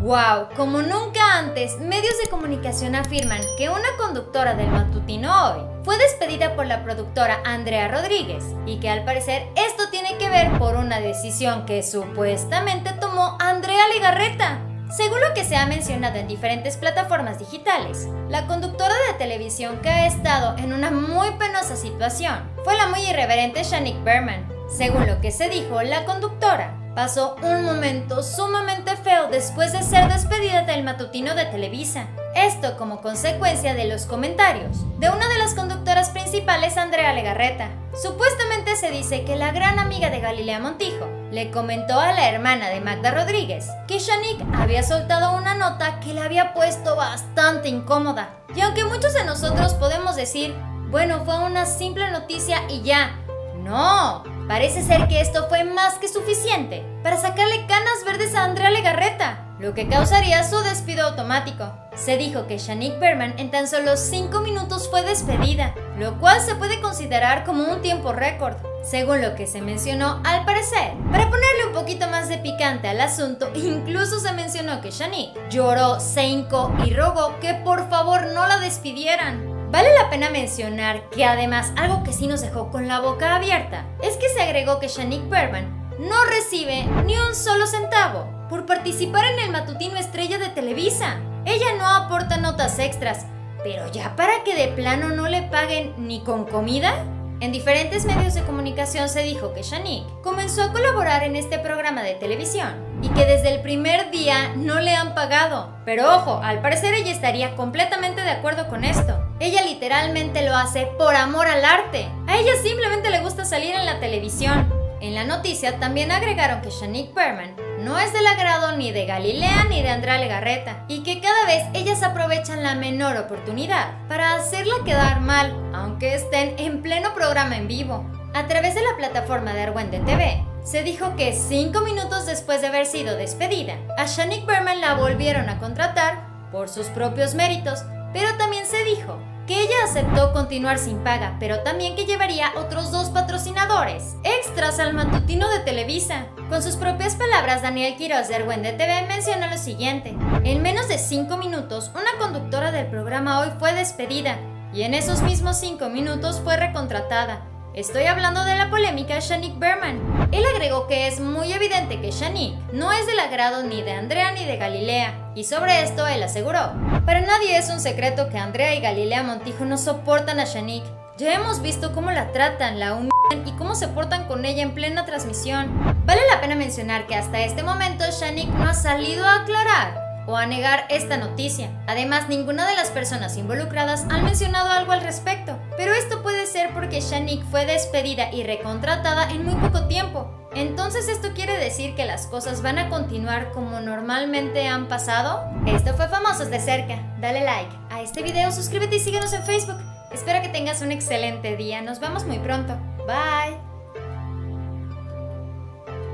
¡Wow! Como nunca antes, medios de comunicación afirman que una conductora del matutino Hoy fue despedida por la productora Andrea Rodríguez y que al parecer esto tiene que ver por una decisión que supuestamente tomó Andrea Legarreta. Según lo que se ha mencionado en diferentes plataformas digitales, la conductora de televisión que ha estado en una muy penosa situación fue la muy irreverente Shanique Berman. Según lo que se dijo, la conductora pasó un momento sumamente feo después de ser despedida del matutino de Televisa. Esto como consecuencia de los comentarios de una de las conductoras principales, Andrea Legarreta. Supuestamente se dice que la gran amiga de Galilea Montijo le comentó a la hermana de Magda Rodríguez que Shanique había soltado una nota que la había puesto bastante incómoda. Y aunque muchos de nosotros podemos decir, bueno, fue una simple noticia y ya, no, parece ser que esto fue más que suficiente para sacarle canas verdes a Andrea Legarreta, lo que causaría su despido automático. Se dijo que Shanique Berman en tan solo 5 minutos fue despedida, lo cual se puede considerar como un tiempo récord. Según lo que se mencionó, al parecer, para ponerle un poquito más de picante al asunto, incluso se mencionó que Shanique lloró, se hincó y rogó que por favor no la despidieran. Vale la pena mencionar que además algo que sí nos dejó con la boca abierta es que se agregó que Shanique Berman no recibe ni un solo centavo por participar en el matutino estrella de Televisa. Ella no aporta notas extras, pero ya para que de plano no le paguen ni con comida. En diferentes medios de comunicación se dijo que Shanique comenzó a colaborar en este programa de televisión y que desde el primer día no le han pagado. Pero ojo, al parecer ella estaría completamente de acuerdo con esto. Ella literalmente lo hace por amor al arte. A ella simplemente le gusta salir en la televisión. En la noticia también agregaron que Shanique Berman no es del agrado ni de Galilea ni de Andrea Legarreta y que cada vez ellas aprovechan la menor oportunidad para hacerla quedar mal, aunque estén en pleno programa en vivo. A través de la plataforma de Argüende TV, se dijo que 5 minutos después de haber sido despedida, a Shanique Berman la volvieron a contratar por sus propios méritos, pero también se dijo que ella aceptó continuar sin paga, pero también que llevaría otros 2 patrocinadores extras al matutino de Televisa. Con sus propias palabras, Daniel Quiroz de Argüende TV menciona lo siguiente: en menos de 5 minutos, una conductora del programa Hoy fue despedida y en esos mismos 5 minutos fue recontratada. Estoy hablando de la polémica Shanique Berman. Él agregó que es muy evidente que Shanique no es del agrado ni de Andrea ni de Galilea, y sobre esto él aseguró: para nadie es un secreto que Andrea y Galilea Montijo no soportan a Shanique. Ya hemos visto cómo la tratan, la humillan y cómo se portan con ella en plena transmisión. Vale la pena mencionar que hasta este momento Shanique no ha salido a aclarar o a negar esta noticia. Además, ninguna de las personas involucradas han mencionado algo al respecto, pero esto puede ser porque Shanique fue despedida y recontratada en muy poco tiempo. Entonces, ¿esto quiere decir que las cosas van a continuar como normalmente han pasado? Esto fue Famosos de Cerca. Dale like a este video, suscríbete y síguenos en Facebook. Espero que tengas un excelente día. Nos vemos muy pronto. Bye.